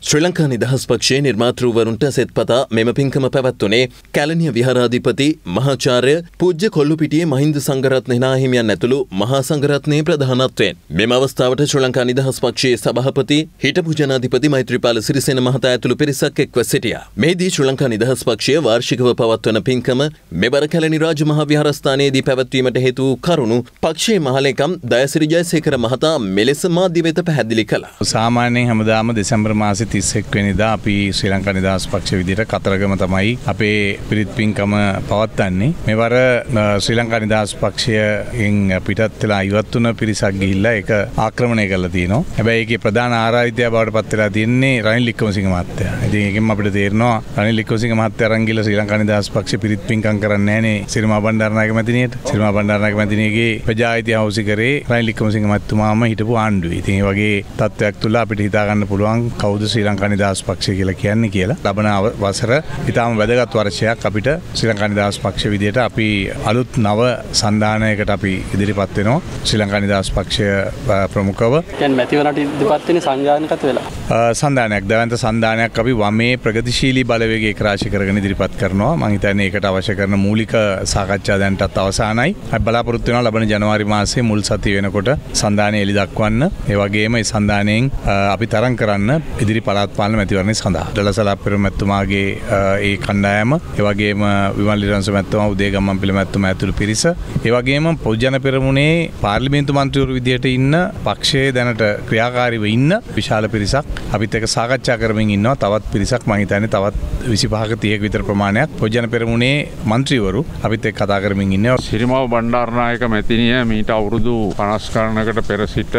ශ්‍රී ලංකා නිදහස් පක්ෂයේ නිර්මාතෘවරුන්ට සෙත්පතා මෙම පින්කම පැවැත්වුණේ කැලණිය විහාරාධිපති මහාචාර්ය පූජ්‍ය කොල්ලුපිටියේ මහින්ද සංඝරත්න හිනාහිමියන් ඇතුළු මහා සංඝරත්නයේ ප්‍රධානත්වයෙන් මෙම අවස්ථාවට ශ්‍රී ලංකා නිදහස් පක්ෂයේ සභාපති හිටපු ජනාධිපති මෛත්‍රීපාල සිරිසේන මහතා ඇතුළු පිරිසක් එක්ව සිටියා. මෙහිදී ශ්‍රී ලංකා නිදහස් පක්ෂය වාර්ෂිකව පවත්වන පින්කම මෙවර කැලණි රාජ මහා විහාරස්ථානයේදී පැවැත්වීමට හේතු වූ කරුණු පක්ෂයේ මහලේකම් දයසිරි ජයසේකර මහතා මෙලෙස මාධ්‍ය වෙත පැහැදිලි කළා. සාමාන්‍යයෙන් හැමදාම දෙසැම්බර් මාසයේ 31 වෙනිදා අපි ශ්‍රී ලංකා නිදහස් පක්ෂ විදිහට කතරගම තමයි අපේ පිරිත් පින්කම පවත්වන්නේ. මෙවර ශ්‍රී ලංකා නිදහස් පක්ෂයෙන් පිටත් වෙලා ඉවත් වුණ පිරිසක් ගිහිල්ලා ඒක ආක්‍රමණය කරලා තියෙනවා. හැබැයි ඒකේ ප්‍රධාන ආරාධිතයා බවට පත් වෙලා තියෙන්නේ රනිල් වික්‍රමසිංහ මහත්තයා. ඉතින් ඒකෙන් අපිට තේරෙනවා රනිල් වික්‍රමසිංහ මහත්තයා අරන් ගිහලා ශ්‍රී ලංකා නිදහස් පක්ෂ පිරිත් පින්කම් කරන්නේ නැහනේ සිරිමා බණ්ඩාරනායක මැතිණියට. සිරිමා බණ්ඩාරනායක මැතිණියගේ ප්‍රජායිතිය හවුසි කරේ රනිල් වික්‍රමසිංහ මහත්මයාම හිටපු ආණ්ඩුවේ. ඉතින් ඒ වගේ තත්ත්වයක් තුල අපිට හිතා ගන්න පුළුවන් කවුද ශ්‍රී ලංකා නිදහස් පක්ෂය කියලා කියන්නේ කියලා. ලබන වසර ඉතාම වැදගත් වර්ෂයක් අපිට ශ්‍රී ලංකා නිදහස් පක්ෂ විදියට අපි අලුත් නව සන්ධානයකට අපි ඉදිරිපත් වෙනවා. ශ්‍රී ලංකා නිදහස් පක්ෂය ප්‍රමුඛව කියන්නේ මැතිවරණට ඉදිරිපත් වෙන සංජානකත් වෙලා සන්ධානයක් දැවන්ත සන්ධානයක් අපි වමේ ප්‍රගතිශීලී බලවේගය එක්රාශී කරගෙන ඉදිරිපත් කරනවා. මම හිතන්නේ ඒකට අවශ්‍ය කරන මූලික සාකච්ඡා දැන්ටත් අවසానයි. අපි බලාපොරොත්තු වෙනවා ලබන ජනවාරි මාසයේ මුල් සතිය වෙනකොට සන්ධානය එළි දක්වන්න. ඒ වගේම මේ සන්ධානයෙන් අපි තරම් කරන්න ඉදිරි පළාත් පාලන මැතිවරණය සඳහා දලසලා පෙරමුණ මැතිතුමාගේ ඒ කණ්ඩායම, ඒ වගේම විමල් ලිරංශ මැතිතුමා, උදේ ගම්මන්පිල මැතිතුමා ඇතුළු පිරිස, ඒ වගේම පොදුජන පෙරමුණේ පාර්ලිමේන්තු මන්ත්‍රීවරු විදියට ඉන්න පක්ෂයේ දැනට ක්‍රියාකාරීව ඉන්න විශාල පිරිසක් අපිත් එක්ක සාකච්ඡා කරමින් ඉන්නවා. තවත් පිරිසක් මම හිතන්නේ තවත් 25ක 30ක විතර ප්‍රමාණයක් පොදුජන පෙරමුණේ මන්ත්‍රීවරු අපිත් එක්ක කතා කරමින් ඉන්නවා. සිරිමාව බණ්ඩාරනායක මැතිණිය මීට අවුරුදු 50 ගණනකට පෙර සිට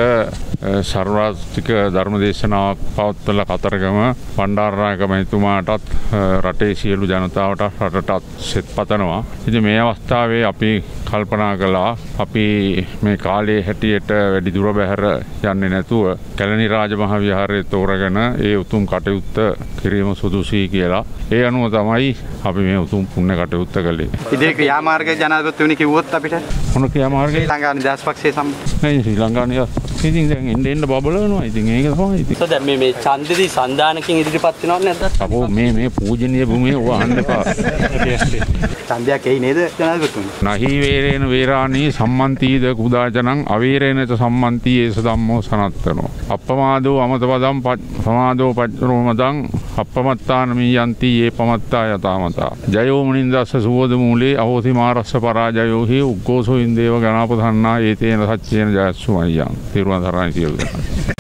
සර්වාත්මික ධර්මදේශනාවක් පවත්වලා කතරගම බණ්ඩාරනායක මැතිතුමාටත් රටේ සියලු ජනතාවට රටටත් සෙත් පතනවා. ඉතින් මේ අවස්ථාවේ අපි කල්පනා කළා අපි මේ කාලයේ හැටියට වැඩි දුර බැහැර යන්නේ නැතුව කැලණි රාජ මහා විහාරයේ තෝරගෙන ඒ උතුම් කටයුත්ත කිරීම සුදුසුයි කියලා. ඒ අනුව තමයි අපි මේ උතුම් පුණ්‍ය කටයුත්ත කළේ. ඉතින් ක්‍රියාමාර්ගයේ ජනාධිපතිතුමනි කිව්වොත් අපිට මොන ක්‍රියාමාර්ගයේ ශ්‍රී ලංකා නිදහස් පක්ෂයේ ශ්‍රී ලංකා නිදහස් ඉතින් දැන් එන්න බබලනවා. ඉතින් ඒක තමයි ඉතින්. දැන් මේ ඡන්දෙදි සන්දානකින් ඉදිරිපත් වෙනවද නැද්ද? අපෝ මේ පූජනීය භූමියේ ඔය අහන්න එපා. ඡන්දයක් එයි නේද ජනාධිපතිතුමනි? නහි වේරේන වේරාණී සම්මන්තිද කුදාචනං අවේරේනච සම්මන්ති ඒස ධම්මෝ සනත්තනෝ. අප්පමාදෝ අමතපදම් පමාදෝ පච්චරෝමදං අප්පමත්තාන මියන්ති ඒ පමත්තා යතාමතා. ජයෝ මුනින්දස්ස සුවද මූලේ අහෝසි මාරස්ස පරාජයෝ හි උග්ගෝසෝ ඉන්දේව ගණාපධන්නා ඒතේන සච්චේන ජයස්සු මයං. තිරුවන් සරණයි සියලු දෙනා.